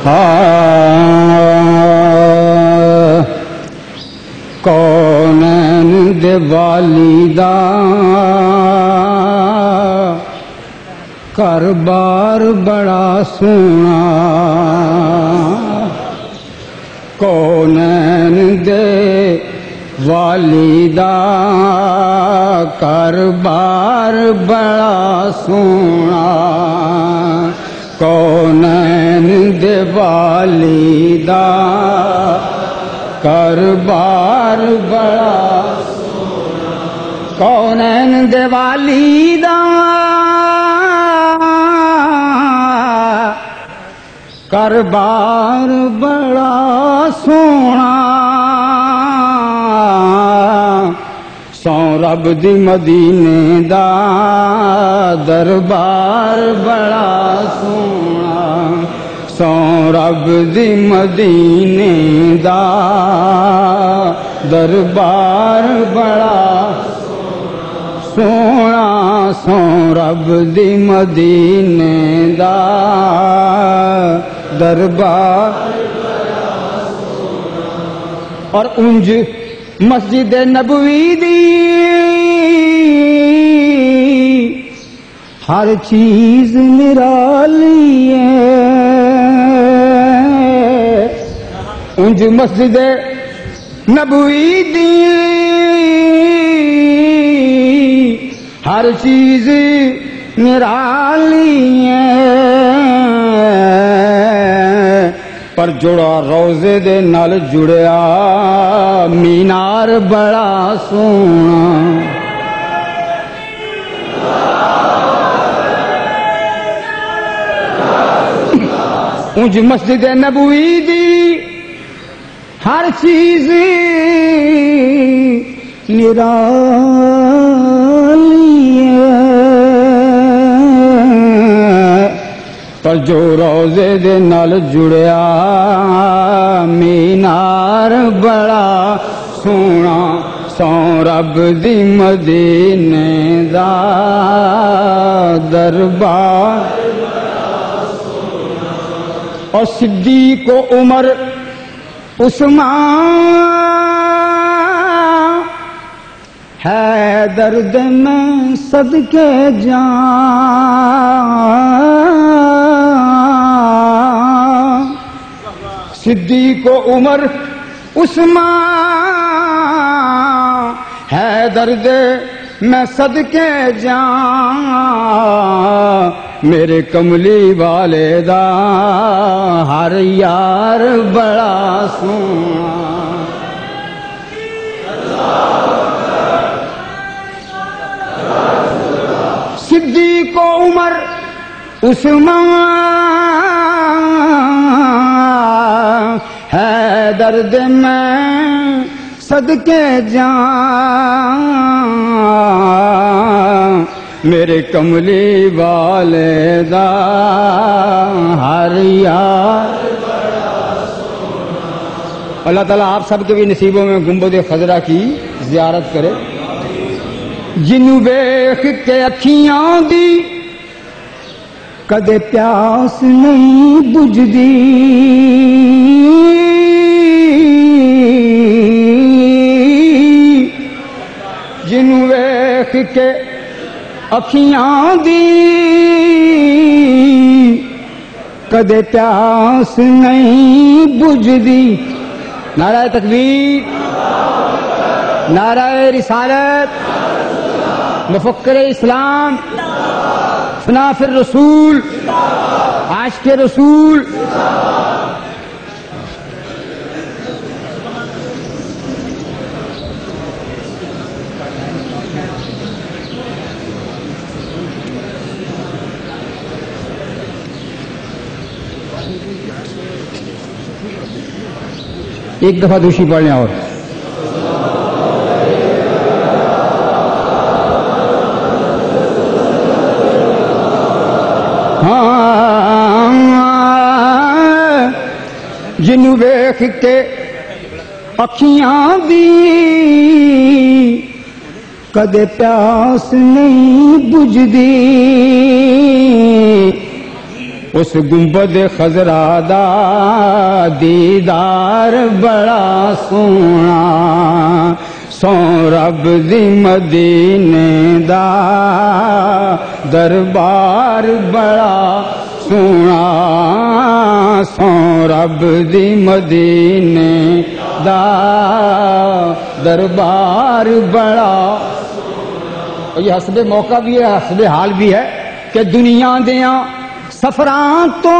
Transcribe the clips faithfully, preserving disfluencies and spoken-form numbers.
کونین دے والی دا کاربار بڑا سونا، کونین دے والی دا کاربار بڑا سونا، کونین دے والی دا کاربار بڑا سونا، کونین دے والی دا کاربار بڑا سونا، سو رب دی مدینے دا دربار بڑا سونا، سو رب دی مدینے دا دربار بڑا سونا، سو رب دی مدینے دا دربار بڑا سونا۔ اور انج مسجد نبوی دی ہر چیز نرالی ہے، انج مسجد نبوی دی ہر چیز نرالی ہے، پر جڑا روزے دے نال جڑیا مینار بڑا سونا، انج مسجد نبوی دی ہر چیز نرالی ہے، پر جو روزے دے نال جڑیا مینار بڑا سونا، سو رب دی مدینے دا دربار اور صدیق و عمر عثمان ہے درد میں صدقے جان، صدیق و عمر عثمان ہے درد میں صدقے جان، میرے کملی والے دا ہر یار بڑا سونا، صدیق و عمر عثمان ہے درد میں صدقے جان، میرے کملی والے دا ہر یار بڑا سونا۔ اللہ تعالیٰ آپ سب کے بھی نصیبوں میں گنبد خضرا کی زیارت کرے، جنوں ویکھ کے اکھیاں دی کدے پیاس نہیں بجھدی، جنوں ویکھ کے اکھیاں دی کدے پیاس نہیں بجھدی، نعرہ تکبیر، نعرہ رسالت، مفکر اسلام، ثنا فی الرسول، عاشق رسول۔ ایک دفعہ دوشی پڑھ لیں اور جنوں ویکھ کے اکھیاں دی کدے پیاس نہیں بجھدی، اس گنبد خضرا دا دیدار بڑا سونا سو رب دی مدینے دا دربار بڑا سونا سو رب دی مدینے دا دربار بڑا. یہ حسب موقع بھی ہے حسب حال بھی ہے کہ دنیا دیاں سفراں تو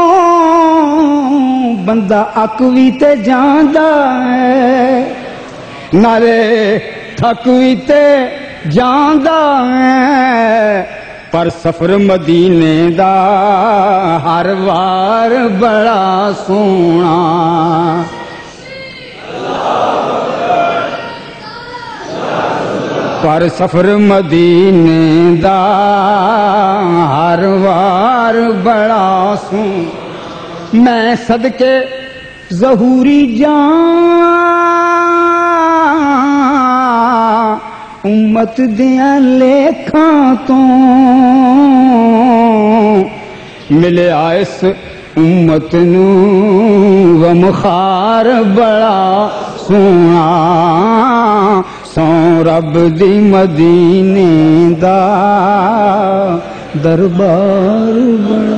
بندہ اک وی تے جاندا ہے نالے تھک وی تے جاندا ہے پر سفر مدینے دا ہر وار بڑا سونا. پر سفر مدینے دا ہر وار بڑا سونا. میں صدقے ظہوری جان امت دیاں لیکھاں تو ملے آئس امت نو غمخار بڑا سونا سو رب دی مدینے دا دربار بڑا